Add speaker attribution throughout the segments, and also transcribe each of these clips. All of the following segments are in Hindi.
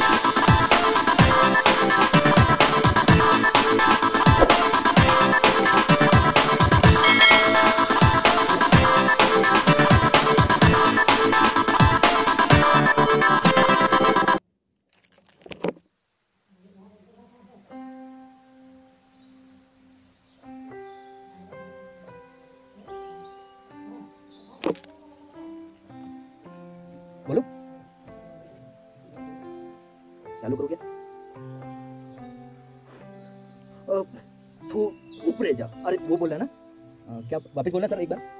Speaker 1: बोलो, चालू करो क्या? तू ऊपर जा। अरे वो बोला ना, क्या वापस बोलना सर एक बार।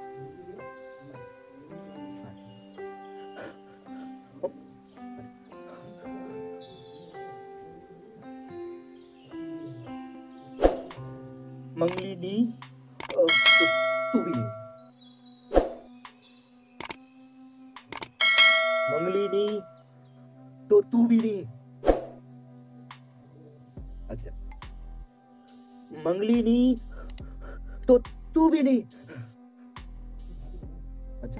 Speaker 1: मंगली नी तू भी नहीं, मंगली नी तो तू भी नहीं। अच्छा, मंगली नी तो तू भी नहीं। अच्छा,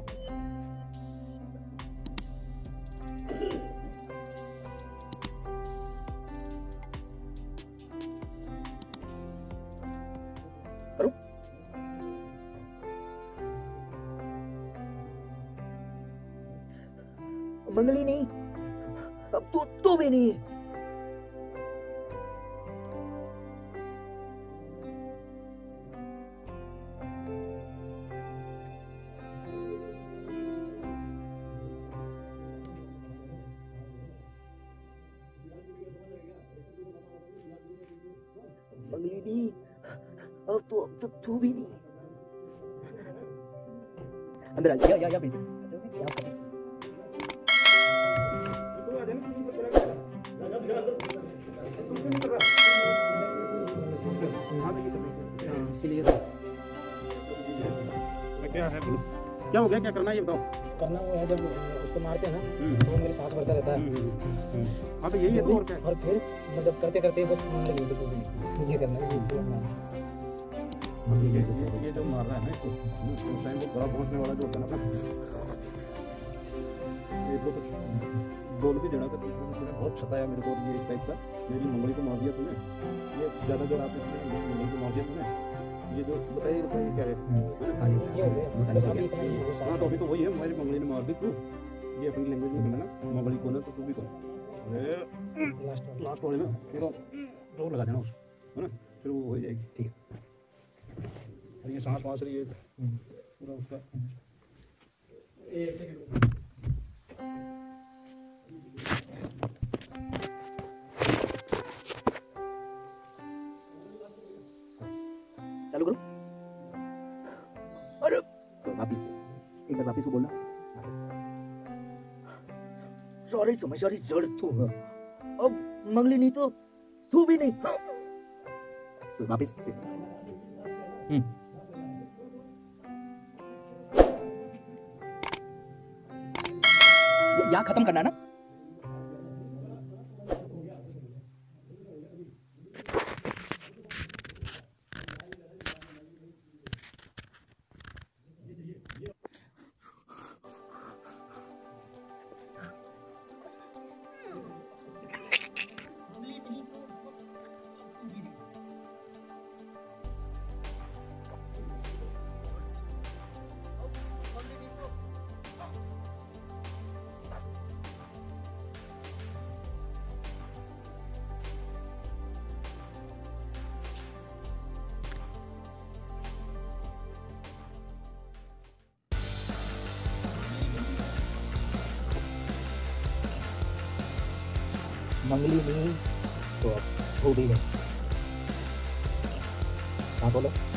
Speaker 1: करो। मंगली नहीं, अब तू भी नहीं। मंगली नहीं, अब तू भी नहीं। अंदर आ जा, या बेटा इसीलिए तो
Speaker 2: क्या है, बोलो क्या हो गया, क्या करना है ये बताओ।
Speaker 3: करना वो है, जब उसको मारते हैं ना तो मेरी सांस भरता रहता है।
Speaker 2: हाँ तो यही है तो, और क्या।
Speaker 3: और फिर मतलब करते करते बस लगी तो भी ये करना है,
Speaker 2: ये जो मार रहा है ना इसको, उस टाइम वो बड़ा पहुंचने वाला जो होता है ना, ये तो कुछ बोल भी देना कि तूने बहुत सताया मेरे को, ये इस टाइप का, मेरी मंगली को मार दिया तूने, ये ज़्यादा देर आप इसमें मंगली को मार दिया तूने, ये जो बताइए क्या है।
Speaker 3: ये हो गया अभी इतना ही वो
Speaker 2: हाँ तो अभी तो वही है, मेरी मंगली ने मार दी तू, ये अपनी लैंग्वेज में कहना ना, मंगली कौन है तो तू भी कौन। लास्ट वाले में फिर जोर लगा देना उस, है ना, फिर वो हो जाएगी।
Speaker 3: ठीक
Speaker 2: है, और ये सांस वाँस ये पूरा उसका
Speaker 1: चालू करो। अरे तो वापिस एक बार वापिस को बोलना, सॉरी समझदारी जड़ तू है, अब मंगली नहीं तो तू भी नहीं। सो वापिस यहाँ खत्म करना ना। मंगली नहीं तो अब हो भी है। हाँ बोलो।